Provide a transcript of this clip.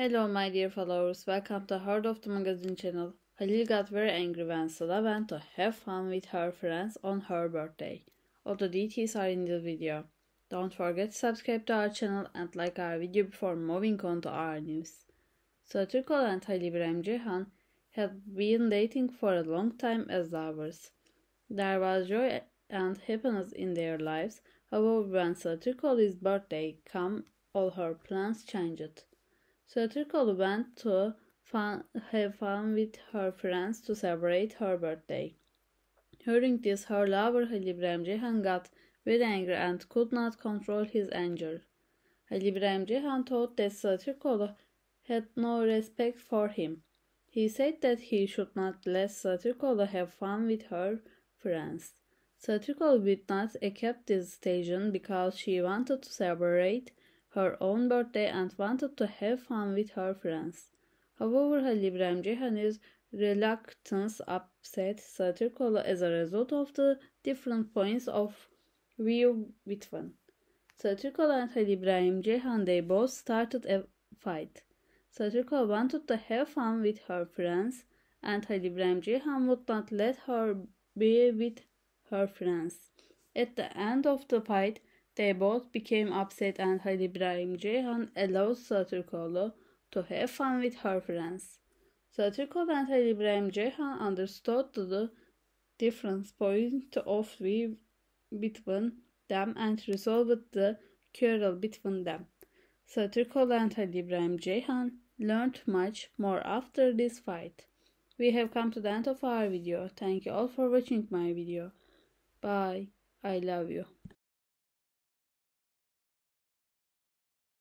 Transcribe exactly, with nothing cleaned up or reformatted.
Hello my dear followers, welcome to Heart of the Magazine channel. Halil got very angry when Sıla went to have fun with her friends on her birthday. All the details are in the video. Don't forget to subscribe to our channel and like our video before moving on to our news. Sıla Türkoğlu and Halil İbrahim Ceyhan had been dating for a long time as lovers. There was joy and happiness in their lives, however when Sıla Türkoğlu's birthday came, all her plans changed. Sıla Türkoğlu went to fun, have fun with her friends to celebrate her birthday. Hearing this, her lover Halil İbrahim Ceyhan got very angry and could not control his anger. Halil İbrahim Ceyhan thought that Sıla Türkoğlu had no respect for him. He said that he should not let Sıla Türkoğlu have fun with her friends. Sıla Türkoğlu did not accept this decision because she wanted to celebrate her own birthday and wanted to have fun with her friends. However, Halil İbrahim Ceyhan's reluctance upset Sıla Türkoğlu as a result of the different points of view between. Sıla Türkoğlu and Halil İbrahim Ceyhan, they both started a fight. Sıla Türkoğlu wanted to have fun with her friends and Halil İbrahim Ceyhan would not let her be with her friends. At the end of the fight, they both became upset and Halil İbrahim Ceyhan allowed Sıla Türkoğlu to have fun with her friends. Sıla Türkoğlu and Halil İbrahim Ceyhan understood the different point of view between them and resolved the quarrel between them. Sıla Türkoğlu and Halil İbrahim Ceyhan learned much more after this fight. We have come to the end of our video. Thank you all for watching my video. Bye. I love you.